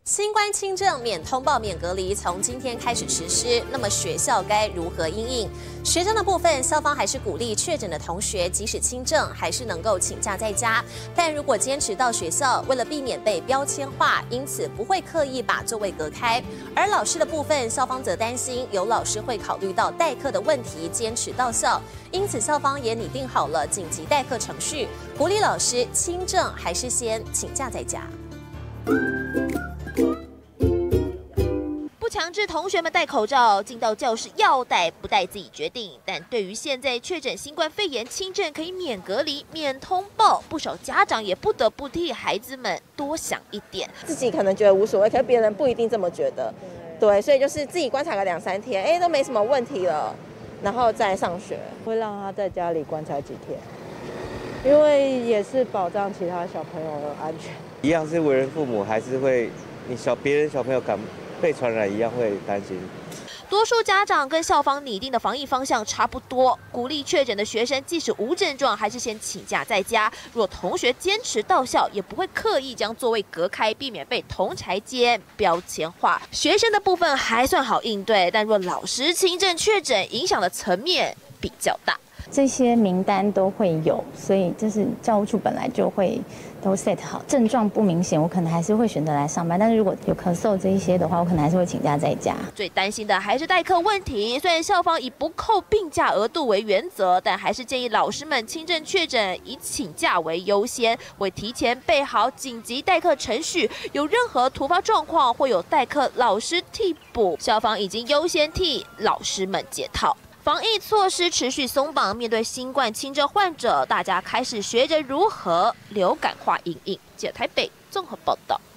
新冠轻症免通报、免隔离，从今天开始实施。那么学校该如何因应？学生的部分，校方还是鼓励确诊的同学，即使轻症，还是能够请假在家。但如果坚持到学校，为了避免被标签化，因此不会刻意把座位隔开。而老师的部分，校方则担心有老师会考虑到代课的问题，坚持到校。因此，校方也拟定好了紧急代课程序，鼓励老师轻症还是先请假在家。 不强制同学们戴口罩，进到教室要戴不戴自己决定。但对于现在确诊新冠肺炎轻症可以免隔离、免通报，不少家长也不得不替孩子们多想一点。 自己可能觉得无所谓，可是别人不一定这么觉得。对，所以就是自己观察个2-3天，都没什么问题了，然后再上学。 会让他在家里观察几天，因为也是保障其他小朋友的安全。 一样是为人父母，还是会别人小朋友敢被传染一样会担心。 多数家长跟校方拟定的防疫方向差不多，鼓励确诊的学生即使无症状，还是先请假在家。若同学坚持到校，也不会刻意将座位隔开，避免被同侪间标签化。学生的部分还算好应对，但若老师轻症确诊，影响的层面比较大。 这些名单都会有，所以就是教务处本来就会都 set 好，症状不明显，我可能还是会选择来上班。但是如果有咳嗽这一些的话，我可能还是会请假在家。 最担心的还是代课问题，虽然校方以不扣病假额度为原则，但还是建议老师们轻症确诊以请假为优先，会提前备好紧急代课程序，有任何突发状况会有代课老师替补，校方已经优先替老师们解套。防疫措施持续松绑，面对新冠轻症患者，大家开始学着如何流感化因应。记者台北综合报道。